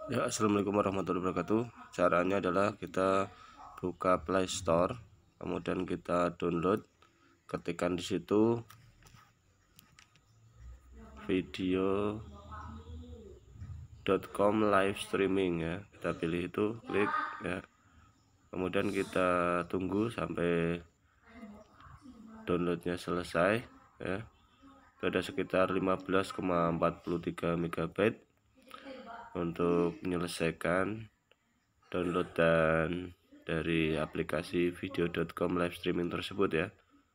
Ya, assalamualaikum warahmatullahi wabarakatuh. Caranya adalah kita buka Play Store, kemudian kita download, ketikkan di situ video.com live streaming ya. Kita pilih itu, klik ya. Kemudian kita tunggu sampai downloadnya selesai ya. Itu ada sekitar 15,43 MB untuk menyelesaikan download dan dari aplikasi video.com live streaming tersebut ya.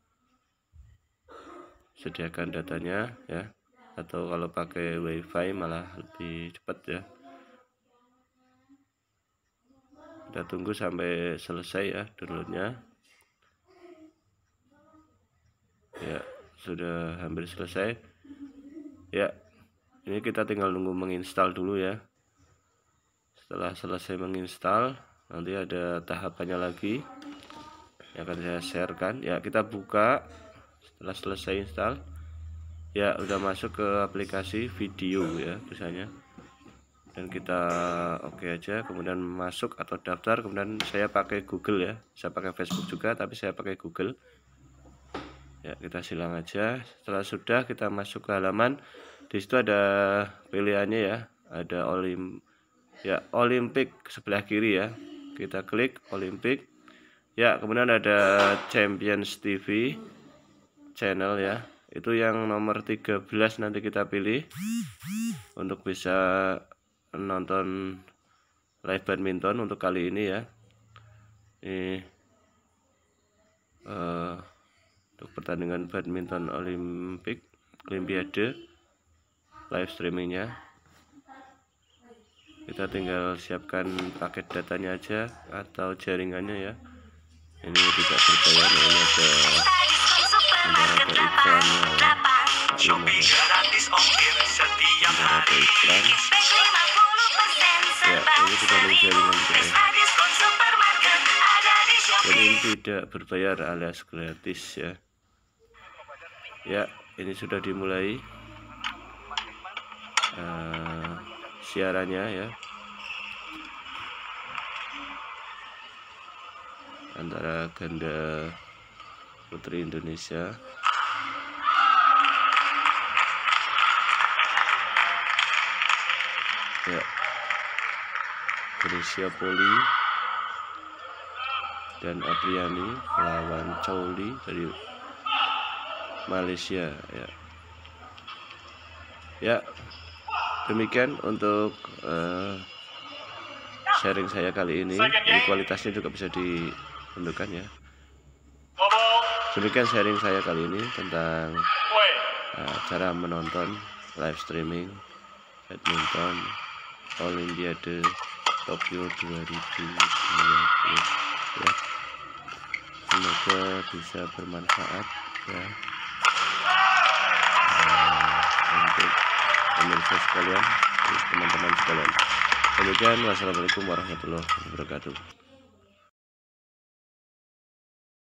Sediakan datanya ya, atau kalau pakai wifi malah lebih cepat ya. Kita tunggu sampai selesai ya downloadnya ya. Sudah hampir selesai ya. Ini kita tinggal nunggu menginstal dulu ya. Setelah selesai menginstal, nanti ada tahapannya lagi yang akan saya sharekan ya. Kita buka setelah selesai install ya, udah masuk ke aplikasi video ya biasanya, dan kita oke aja, kemudian masuk atau daftar. Kemudian saya pakai Google ya, saya pakai Facebook juga tapi saya pakai Google ya. Kita silang aja. Setelah sudah, kita masuk ke halaman. Di situ ada pilihannya ya, ada Olimpik sebelah kiri ya. Kita klik Olimpik ya. Kemudian ada Champions TV channel ya, itu yang nomor 13 nanti kita pilih untuk bisa nonton live badminton untuk kali ini ya. Ini untuk pertandingan badminton Olimpiade live streamingnya. Kita tinggal siapkan paket datanya aja atau jaringannya ya. Ini tidak berbayar ya, ini ada iklannya ya. Shopping gratis ongkir setiap hari. Ya, ini kita ada jaringan juga ya. Jadi ini tidak berbayar alias gratis ya. Ya, ini sudah dimulai siarannya ya, antara ganda putri Indonesia ya, Indonesia Poli dan Apriani melawan Chouli dari Malaysia ya. Ya, demikian untuk sharing saya kali ini. Jadi kualitasnya juga bisa ditentukan ya. Demikian sharing saya kali ini tentang cara menonton live streaming badminton Olimpiade Tokyo 2020 ya. Semoga bisa bermanfaat ya untuk pemirsa sekalian, teman-teman sekalian. Demikian, wassalamualaikum warahmatullahi wabarakatuh.